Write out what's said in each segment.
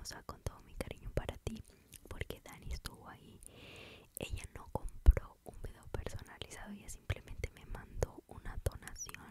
sea, con todo mi cariño para ti, porque Dani estuvo ahí. Ella no compró un video personalizado, ella simplemente me mandó una donación.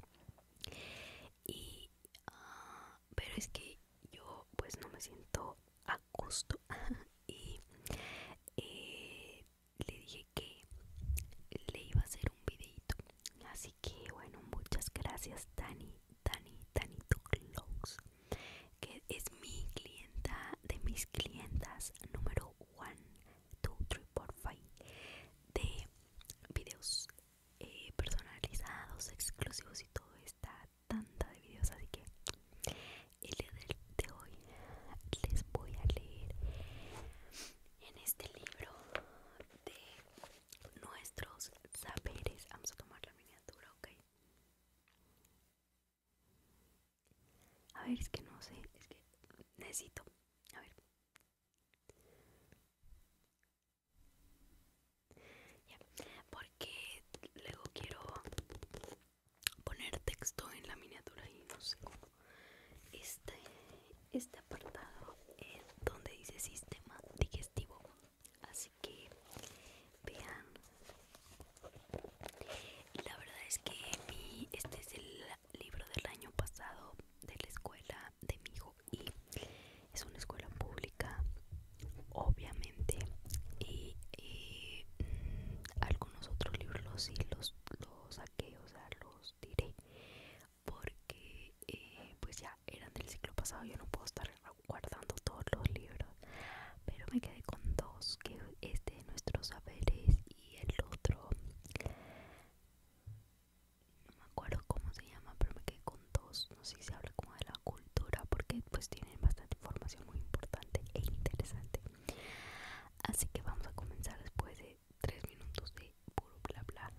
Y pero es que yo pues no me siento a gusto y le dije que le iba a hacer un videito. Así que bueno, muchas gracias Dani Close, que es mi clienta, de mis clientas número 1, 2, 3, 4, 5 de videos personalizados, exclusivos y toda esta tanda de videos. Así que el día de hoy les voy a leer en este libro de nuestros saberes. Vamos a tomar la miniatura, ¿ok? A ver, es que no sé, es que necesito, a ver, ya, porque luego quiero poner texto en la miniatura y no sé cómo. Este, este apartado donde dice sistema digestivo. Así que vean, la verdad es que este es el libro del año pasado de la escuela de mi hijo y es una escuela pública, obviamente, y algunos otros libros sí los saqué, o sea, los tiré porque pues ya eran del ciclo pasado. Yo no puedo estar guardando todos los libros, pero me quedé con dos, que es de nuestros saberes y el otro no me acuerdo cómo se llama, pero me quedé con dos. No sé si se habla como de la cultura, porque pues tienen bastante información muy importante e interesante. Así que vamos a comenzar después de 3 minutos de puro bla bla.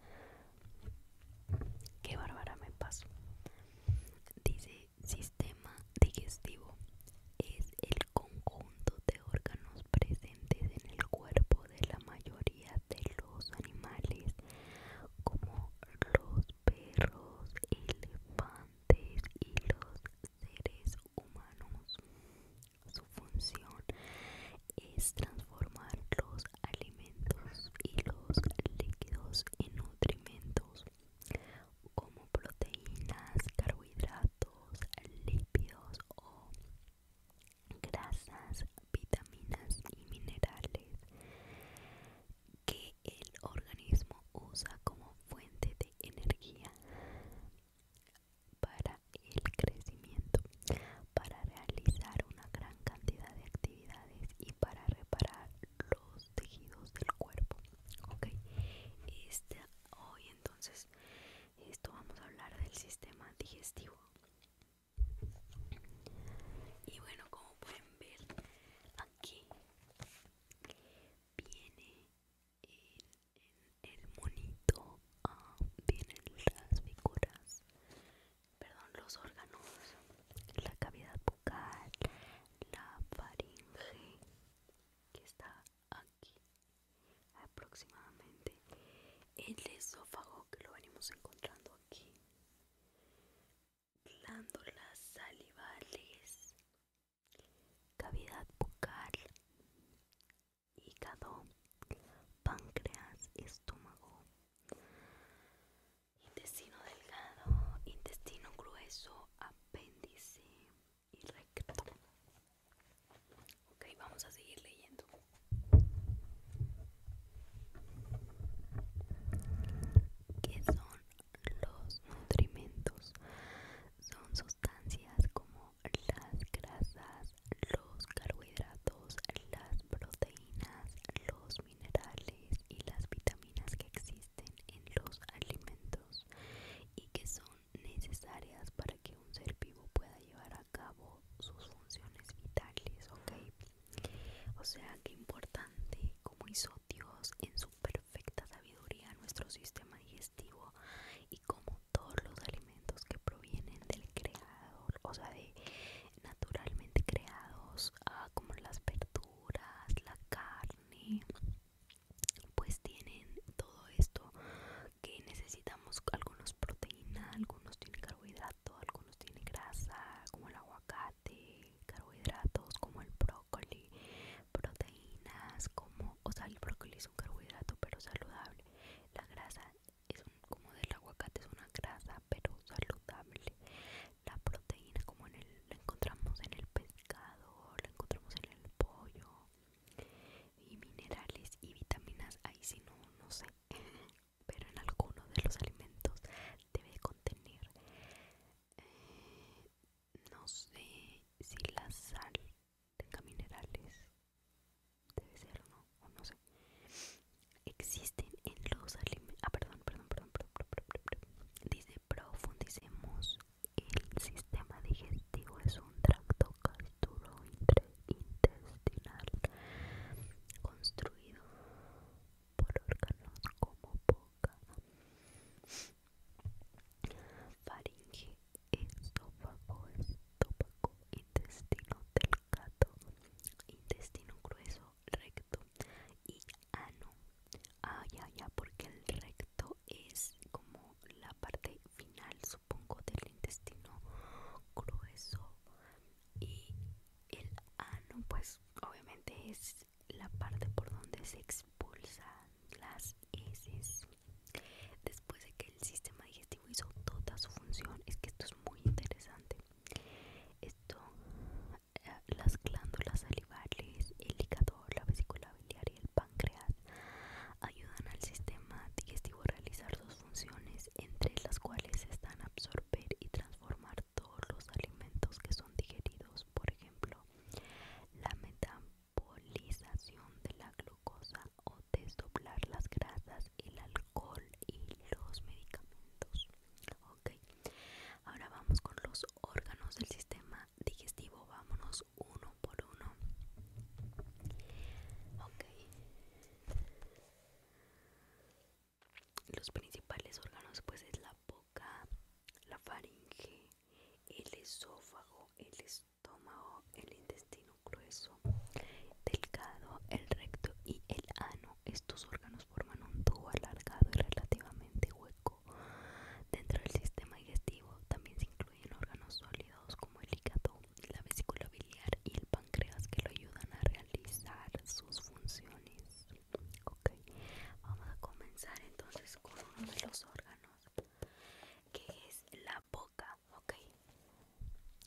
Qué bárbara me paso. Dice: sistema digestivo es el conjunto de órganos presentes en el cuerpo de la mayoría de los animales, como los perros, elefantes y los esófago, el estómago, el intestino grueso, delgado, el recto y el ano. Estos órganos forman un tubo alargado y relativamente hueco dentro del sistema digestivo. También se incluyen órganos sólidos como el hígado, la vesícula biliar y el páncreas, que lo ayudan a realizar sus funciones. Ok, vamos a comenzar entonces con uno de los órganos, que es la boca. Ok,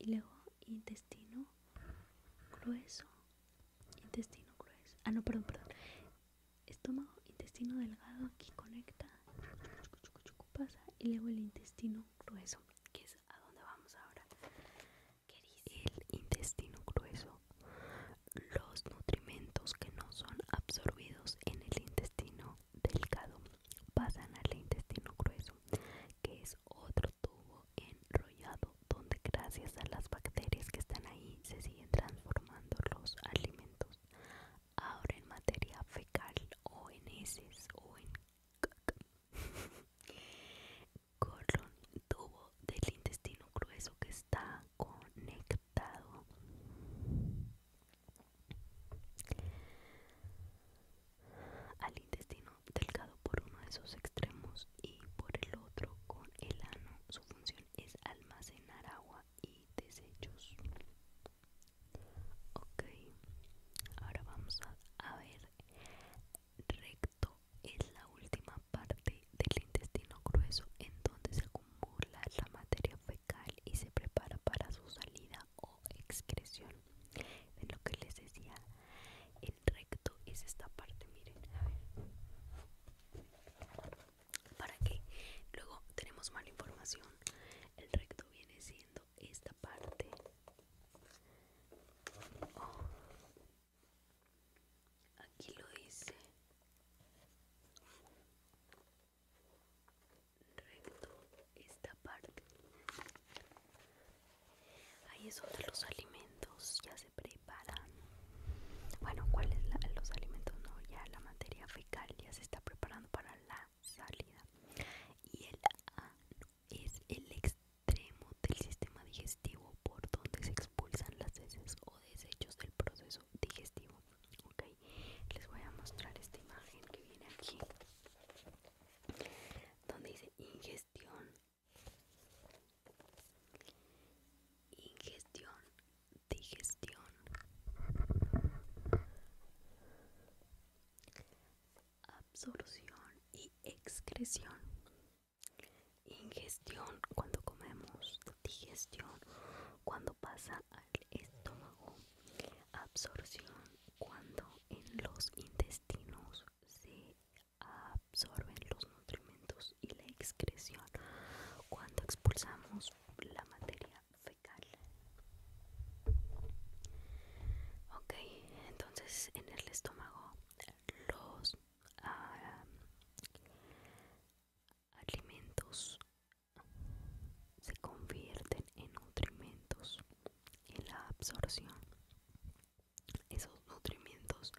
luego grueso, intestino grueso. Ah, no, perdón. Estómago, intestino delgado, aquí conecta, pasa, y luego el intestino grueso, que es a donde vamos ahora. ¿Qué dice? El intestino grueso. Los nutrimentos que no son absorbidos en el intestino delgado pasan al intestino grueso, que es otro tubo enrollado donde gracias a las bacterias que están ahí se siguen transformando los alimentos. Ahora en materia fecal o en heces o en caca. Colon, tubo del intestino grueso que está conectado al intestino delgado por uno de sus extremos y por el otro con el ano. Su función es almacenar agua y desechos. Ok, ahora vamos a ver. Recto es la última parte del intestino grueso en donde se acumula la materia fecal y se prepara para su salida o excreción. De lo que les decía, el recto es esta parte, miren, a ver, para que luego tenemos mala información. El recto viene siendo esta parte. Oh, aquí lo dice. Recto, esta parte. Ahí es donde los alimentos ya se preparan. Bueno, ¿cuáles los alimentos? No, ya la materia fecal ya se está preparando para la salida. Y el ano es el extremo del sistema digestivo por donde se expulsan las heces o desechos del proceso digestivo. Ok, les voy a mostrar esta imagen que viene aquí, donde dice ingestión, digestión, absorción y excreción. Ingestión cuando comemos, digestión cuando pasa al estómago, absorción cuando en los intestinos se absorben los nutrimentos y la excreción cuando expulsamos la materia fecal. Ok, entonces en el estómago los alimentos se convierten en nutrimentos en la absorción. Esos nutrimentos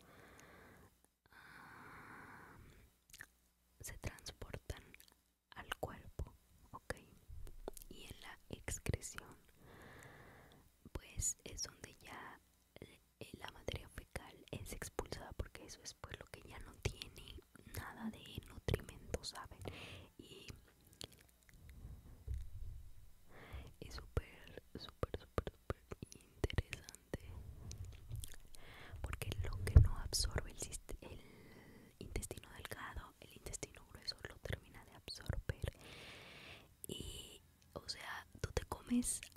se transportan al cuerpo, ok, y en la excreción pues es donde ya la materia fecal es expulsada, porque eso es pues lo que ya no tiene nada de nutrimentos, ¿saben? Y es súper interesante, porque lo que no absorbe el intestino delgado, el intestino grueso lo termina de absorber. Y o sea, tú te comes